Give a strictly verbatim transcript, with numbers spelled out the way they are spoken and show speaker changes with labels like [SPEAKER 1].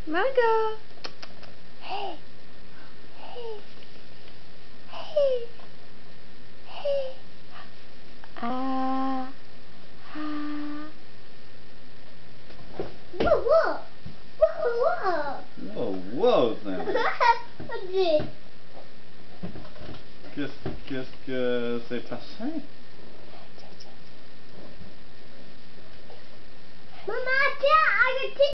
[SPEAKER 1] Margot. Hey. Hey. Hey. Hey. Ah. Ah.
[SPEAKER 2] Whoa, whoa. Whoa, whoa.
[SPEAKER 3] Whoa, whoa, Sam.
[SPEAKER 2] What's
[SPEAKER 3] Qu'est-ce qu'est-ce que c'est passé?
[SPEAKER 2] Mama, tiens, I got